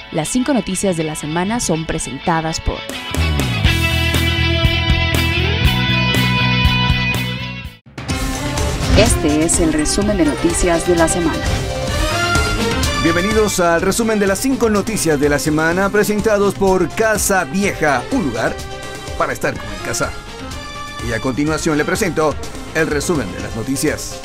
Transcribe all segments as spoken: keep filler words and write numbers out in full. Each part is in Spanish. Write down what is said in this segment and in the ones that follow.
Las cinco noticias de la semana son presentadas por... Este es el resumen de noticias de la semana. Bienvenidos al resumen de las cinco noticias de la semana presentados por Casa Vieja, un lugar para estar como en casa. Y a continuación le presento el resumen de las noticias.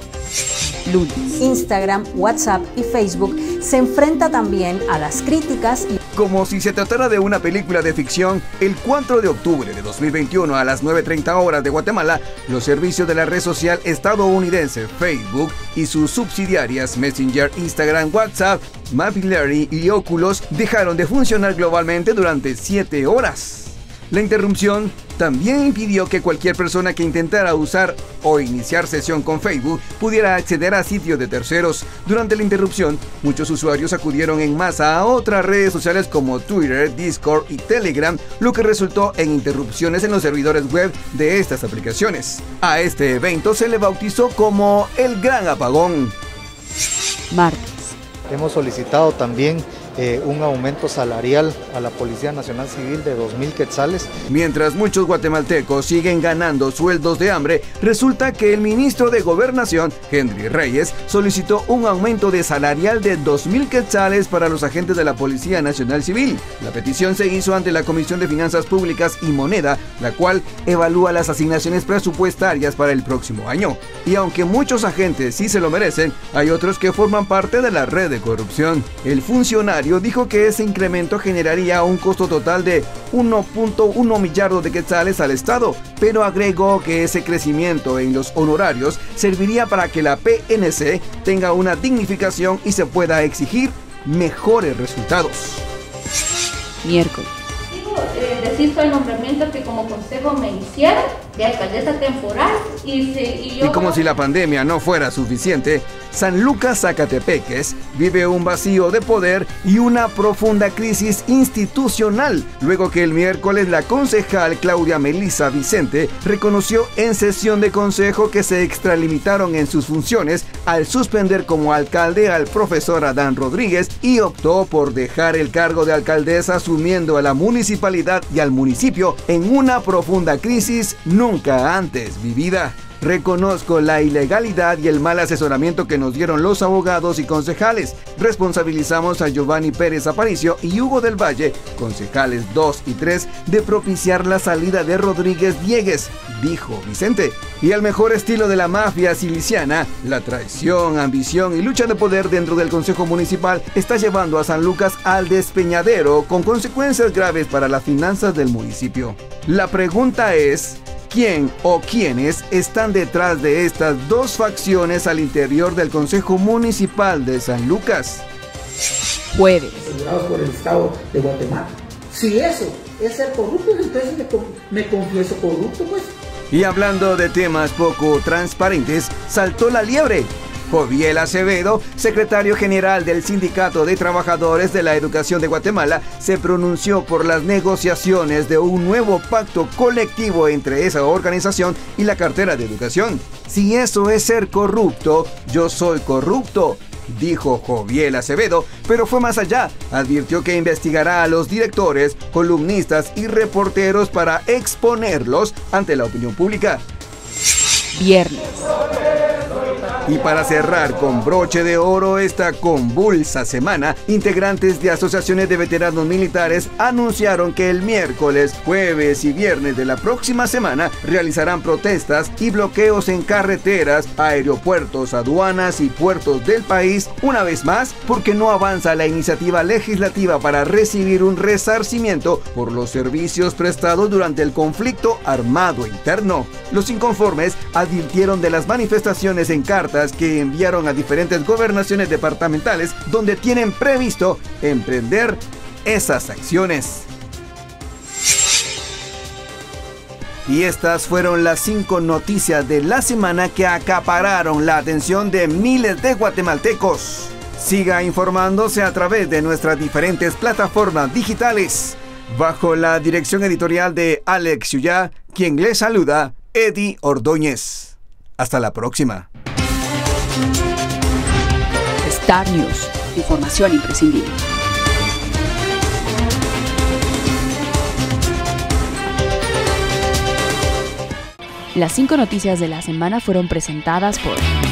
Lunes. Instagram, WhatsApp y Facebook se enfrenta también a las críticas y... Como si se tratara de una película de ficción, el cuatro de octubre de dos mil veintiuno a las nueve treinta horas de Guatemala, los servicios de la red social estadounidense Facebook y sus subsidiarias Messenger, Instagram, WhatsApp, Mapillary y Oculus dejaron de funcionar globalmente durante siete horas. La interrupción también impidió que cualquier persona que intentara usar o iniciar sesión con Facebook pudiera acceder a sitios de terceros. Durante la interrupción, muchos usuarios acudieron en masa a otras redes sociales como Twitter, Discord y Telegram, lo que resultó en interrupciones en los servidores web de estas aplicaciones. A este evento se le bautizó como el Gran Apagón. Martes. Hemos solicitado también Eh, un aumento salarial a la Policía Nacional Civil de dos mil quetzales. Mientras muchos guatemaltecos siguen ganando sueldos de hambre, resulta que el ministro de Gobernación, Henry Reyes, solicitó un aumento de salarial de dos mil quetzales para los agentes de la Policía Nacional Civil. La petición se hizo ante la Comisión de Finanzas Públicas y Moneda, la cual evalúa las asignaciones presupuestarias para el próximo año. Y aunque muchos agentes sí se lo merecen, hay otros que forman parte de la red de corrupción. El funcionario dijo que ese incremento generaría un costo total de uno punto uno millardos de quetzales al Estado, pero agregó que ese crecimiento en los honorarios serviría para que la P N C tenga una dignificación y se pueda exigir mejores resultados. Miércoles. Eh, decir el nombramiento que como consejo me hicieron de alcaldesa temporal y, se, y yo... Y como si la pandemia no fuera suficiente, San Lucas Zacatepeques vive un vacío de poder y una profunda crisis institucional, luego que el miércoles la concejal Claudia Melissa Vicente reconoció en sesión de consejo que se extralimitaron en sus funciones al suspender como alcalde al profesor Adán Rodríguez y optó por dejar el cargo de alcaldesa asumiendo a la municipalidad y al municipio en una profunda crisis nunca antes vivida. Reconozco la ilegalidad y el mal asesoramiento que nos dieron los abogados y concejales. Responsabilizamos a Giovanni Pérez Aparicio y Hugo del Valle, concejales dos y tres, de propiciar la salida de Rodríguez Diegues, dijo Vicente. Y al mejor estilo de la mafia siliciana, la traición, ambición y lucha de poder dentro del Consejo Municipal está llevando a San Lucas al despeñadero con consecuencias graves para las finanzas del municipio. La pregunta es... ¿quién o quiénes están detrás de estas dos facciones al interior del Consejo Municipal de San Lucas? Jueves. Asegurados por el Estado de Guatemala. Si eso es ser corrupto, entonces me, me confieso corrupto, pues. Y hablando de temas poco transparentes, saltó la liebre. Joviel Acevedo, secretario general del Sindicato de Trabajadores de la Educación de Guatemala, se pronunció por las negociaciones de un nuevo pacto colectivo entre esa organización y la cartera de educación. Si eso es ser corrupto, yo soy corrupto, dijo Joviel Acevedo, pero fue más allá. Advirtió que investigará a los directores, columnistas y reporteros para exponerlos ante la opinión pública. Viernes. Y para cerrar con broche de oro esta convulsa semana, integrantes de asociaciones de veteranos militares anunciaron que el miércoles, jueves y viernes de la próxima semana realizarán protestas y bloqueos en carreteras, aeropuertos, aduanas y puertos del país, una vez más porque no avanza la iniciativa legislativa para recibir un resarcimiento por los servicios prestados durante el conflicto armado interno. Los inconformes advirtieron de las manifestaciones en cartas que enviaron a diferentes gobernaciones departamentales donde tienen previsto emprender esas acciones. Y estas fueron las cinco noticias de la semana que acapararon la atención de miles de guatemaltecos. Siga informándose a través de nuestras diferentes plataformas digitales. Bajo la dirección editorial de Alex Ullá, quien le saluda, Eddie Ordóñez. Hasta la próxima. Star News, información imprescindible. Las cinco noticias de la semana fueron presentadas por